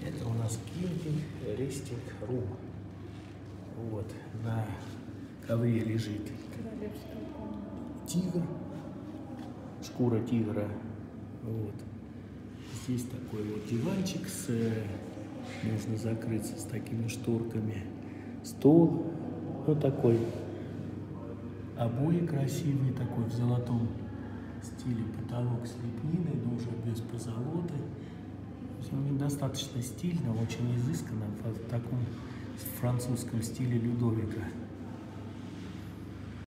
Это у нас кемпинг Рестинг Рум. Вот, на ковре лежит тигр, шкура тигра. Вот. Здесь такой вот диванчик можно закрыться с такими шторками. Стол вот такой. Обои красивые, такой в золотом стиле. Потолок с лепниной, но уже без позолоты. Он достаточно стильно, очень изысканно, в таком французском стиле Людовика.